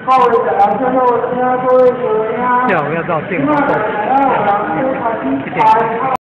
下午要到电话购，1点。